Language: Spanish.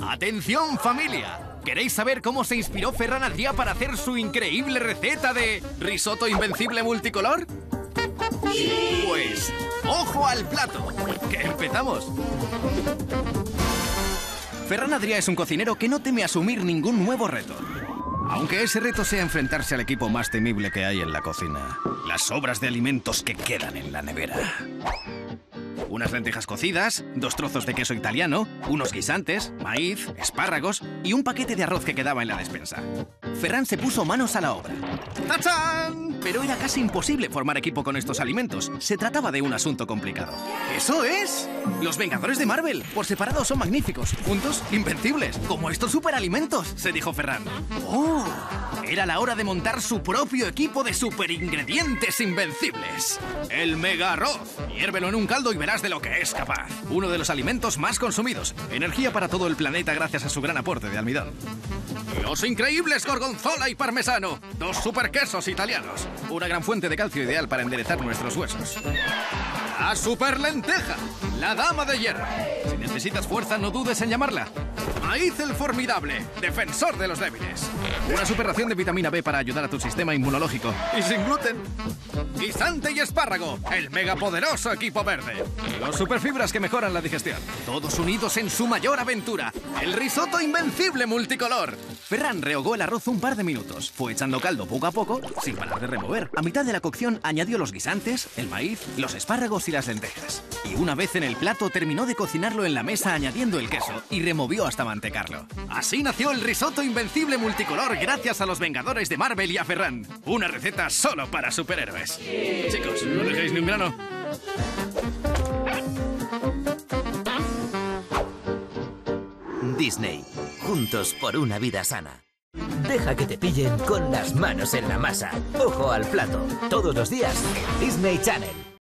¡Atención, familia! ¿Queréis saber cómo se inspiró Ferran Adrià para hacer su increíble receta de risotto invencible multicolor? Pues, ¡ojo al plato! ¡Que empezamos! Ferran Adrià es un cocinero que no teme asumir ningún nuevo reto. Aunque ese reto sea enfrentarse al equipo más temible que hay en la cocina. Las sobras de alimentos que quedan en la nevera. Unas lentejas cocidas, 2 trozos de queso italiano, unos guisantes, maíz, espárragos y un paquete de arroz que quedaba en la despensa. Ferran se puso manos a la obra. ¡Tachán! Pero era casi imposible formar equipo con estos alimentos. Se trataba de un asunto complicado. ¡Eso es! Los Vengadores de Marvel. Por separado son magníficos. Juntos, invencibles. Como estos superalimentos, se dijo Ferran. ¡Oh! Era la hora de montar su propio equipo de superingredientes invencibles. El Mega Arroz. Hiérvelo en un caldo y verás de lo que es capaz. Uno de los alimentos más consumidos. Energía para todo el planeta gracias a su gran aporte de almidón. Los increíbles gorgonzola y parmesano. 2 superquesos italianos. Una gran fuente de calcio ideal para enderezar nuestros huesos. La super lenteja. La dama de hierro. Si necesitas fuerza, no dudes en llamarla. Maíz el formidable, defensor de los débiles. Una super ración de vitamina B para ayudar a tu sistema inmunológico. Y sin gluten. Guisante y espárrago, el megapoderoso equipo verde. Los superfibras que mejoran la digestión. Todos unidos en su mayor aventura. El risotto invencible multicolor. Ferran rehogó el arroz un par de minutos. Fue echando caldo poco a poco, sin parar de remover. A mitad de la cocción añadió los guisantes, el maíz, los espárragos y las lentejas. Y una vez en el plato terminó de cocinarlo en la mesa añadiendo el queso y removió hasta mantecarlo. Así nació el risotto invencible multicolor gracias a los Vengadores de Marvel y a Ferran. Una receta solo para superhéroes. Chicos, no dejéis ni un grano. Disney. Juntos por una vida sana. Deja que te pillen con las manos en la masa. Ojo al plato. Todos los días en Disney Channel.